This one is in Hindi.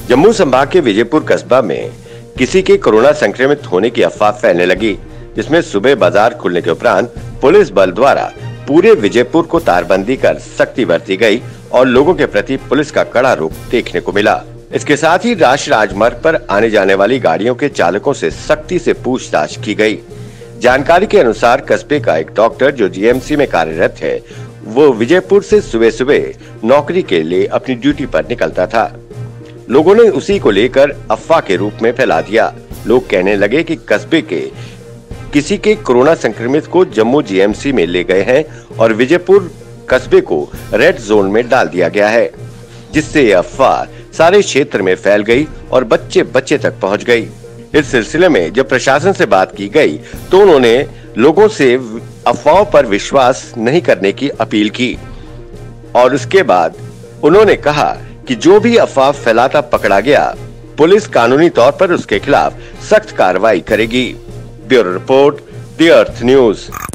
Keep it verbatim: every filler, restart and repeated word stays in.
जम्मू संभाग के विजयपुर कस्बा में किसी के कोरोना संक्रमित होने की अफवाह फैलने लगी, जिसमें सुबह बाजार खुलने के उपरांत पुलिस बल द्वारा पूरे विजयपुर को तारबंदी कर सख्ती बरती गई और लोगों के प्रति पुलिस का कड़ा रुख देखने को मिला। इसके साथ ही राष्ट्रीय राजमार्ग पर आने जाने वाली गाड़ियों के चालकों से सख्ती से पूछताछ की गई। जानकारी के अनुसार कस्बे का एक डॉक्टर जो जीएमसी में कार्यरत है, वो विजयपुर से सुबह सुबह नौकरी के लिए अपनी ड्यूटी पर निकलता था। लोगों ने उसी को लेकर अफवाह के रूप में फैला दिया। लोग कहने लगे कि कस्बे के किसी के कोरोना संक्रमित को जम्मू जीएमसी में ले गए हैं और विजयपुर कस्बे को रेड जोन में डाल दिया गया है, जिससे यह अफवाह सारे क्षेत्र में फैल गई और बच्चे बच्चे तक पहुंच गई। इस सिलसिले में जब प्रशासन से बात की गई तो उन्होंने लोगों से अफवाहों पर विश्वास नहीं करने की अपील की और उसके बाद उन्होंने कहा कि जो भी अफवाह फैलाता पकड़ा गया, पुलिस कानूनी तौर पर उसके खिलाफ सख्त कार्रवाई करेगी। Bureau report, the earth news.